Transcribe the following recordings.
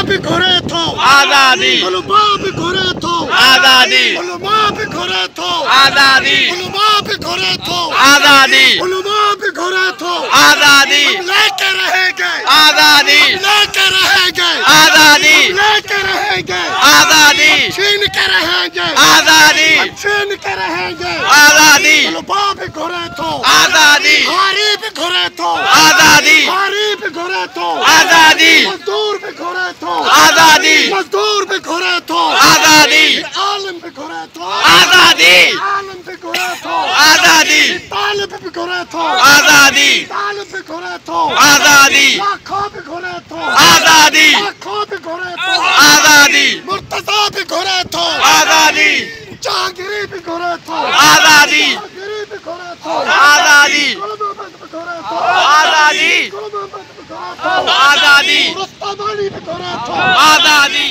भी घोरे थो आजादी उलमा भी घोरे थो आजादी उलमा भी घोरे थो आजादी उलमा भी घोरे थो आजादी उलमा भी घोरे थो आजादी लेके रहेंगे आजादी लेके रहेंगे आजादी लेके रहेंगे आजादी छीन के रहेंगे आजादी छीन के रहेंगे आजादी उलमा भी घोरे थो आजादी हारी भी घोरे थो आजादी हारी भी घोरे थो आजादी मजदूर भी घोरे थो आजादी मजदूर भी घोरे थो आजादी आलम भी घोरे थो आजादी आलम भी घोरे थो आजादी तालिब भी घोरे थो आजादी तालिब भी घोरे थो आजादी लाखों भी घोरे थो आजादी लाखों भी घोरे थो आजादी मुर्तजा भी घोरे थो आजादी जहांगीरी भी घोरे थो आजादी जहांगीरी भी घोरे थो आजादी गुलमोहम्मद भी घोरे थो आजादी गुलमोहम्मद भी घोरे थो आजादी मुस्तफानी भी घोरे थो आजादी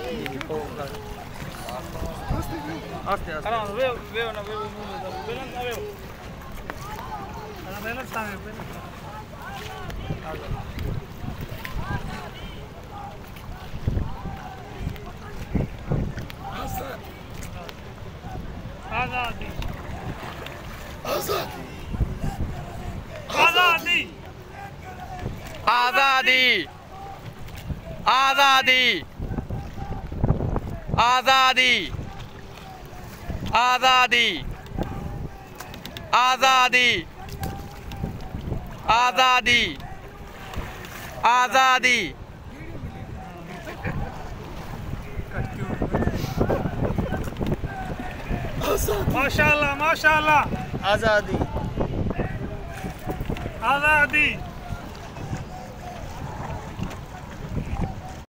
आजादी आजादी आजादी आजादी आजादी आजादी आजादी आजादी आजादी माशाअल्लाह माशाअल्लाह आजादी आजादी